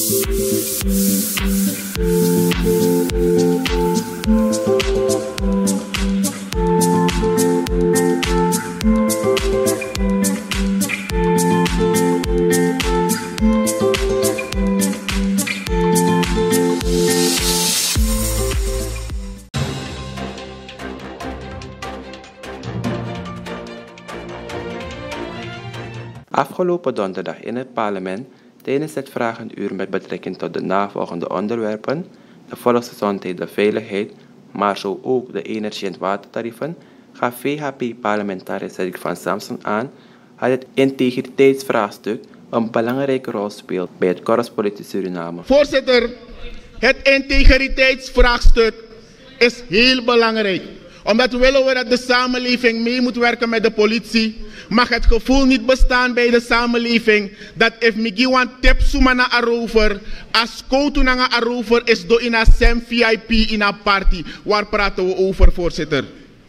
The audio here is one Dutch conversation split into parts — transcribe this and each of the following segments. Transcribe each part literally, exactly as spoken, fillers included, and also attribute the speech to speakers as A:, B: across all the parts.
A: Afgelopen donderdag in het parlement, tijdens het vragenuur met betrekking tot de navolgende onderwerpen, de volksgezondheid, de veiligheid, maar zo ook de energie- en watertarieven, gaf V H P-parlementariër Cedric van Samson aan dat het integriteitsvraagstuk een belangrijke rol speelt bij het Corps Politie Suriname.
B: Voorzitter, het integriteitsvraagstuk is heel belangrijk. Omdat we willen dat de samenleving mee moet werken met de politie, mag het gevoel niet bestaan bij de samenleving dat if migiwan tep sumana arover, as koutu nanga arover is do in a sem V I P in a party. Waar praten we over, voorzitter?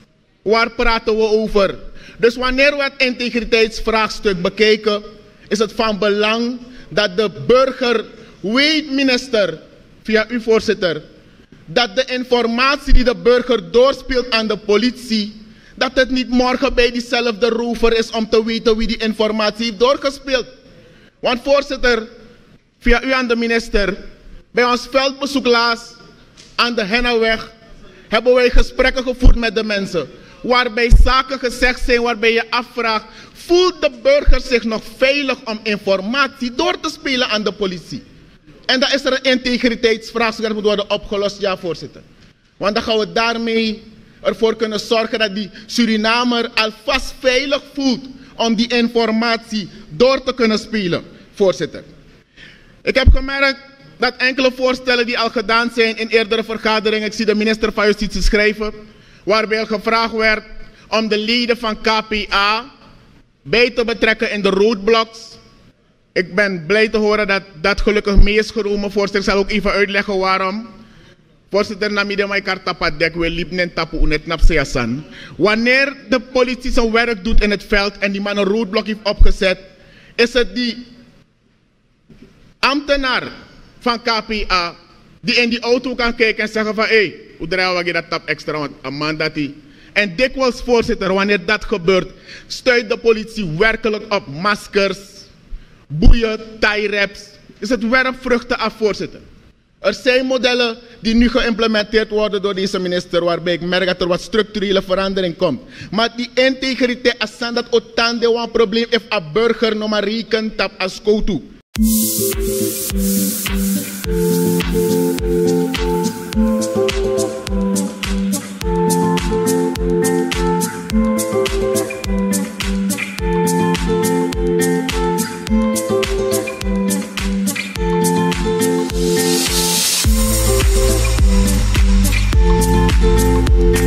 B: Waar praten we over? Dus wanneer we het integriteitsvraagstuk bekijken, is het van belang dat de burger weet, minister, via u voorzitter, dat de informatie die de burger doorspeelt aan de politie, dat het niet morgen bij diezelfde rover is om te weten wie die informatie heeft doorgespeeld. Want voorzitter, via u aan de minister, bij ons veldbezoek laatst aan de Hennaweg hebben wij gesprekken gevoerd met de mensen. Waarbij zaken gezegd zijn waarbij je afvraagt, voelt de burger zich nog veilig om informatie door te spelen aan de politie? En dan is er een integriteitsvraagstuk dat moet worden opgelost, ja voorzitter. Want dan gaan we daarmee ervoor kunnen zorgen dat die Surinamer alvast veilig voelt om die informatie door te kunnen spelen, voorzitter. Ik heb gemerkt dat enkele voorstellen die al gedaan zijn in eerdere vergaderingen, ik zie de minister van Justitie schrijven, waarbij gevraagd werd om de leden van K P A bij te betrekken in de roadblocks. Ik ben blij te horen dat dat gelukkig mee is genomen, voorzitter. Ik zal ook even uitleggen waarom. Voorzitter, namide mij kartapadek we liep tapu unet napseasan. Wanneer de politie zijn werk doet in het veld en die man een roadblock heeft opgezet, is het die ambtenaar van K P A die in die auto kan kijken en zeggen van hé, hey, hoe draaien we dat tap extra, want een man dat die. En dikwijls, voorzitter, wanneer dat gebeurt, stuit de politie werkelijk op maskers, boeien, tie-wraps. Is het werp vruchten af, voorzitter. Er zijn modellen die nu geïmplementeerd worden door deze minister, waarbij ik merk dat er wat structurele verandering komt. Maar die integriteit, als dat otande een probleem is, een burger nog maar rekent op als koutu.
C: We'll be right back.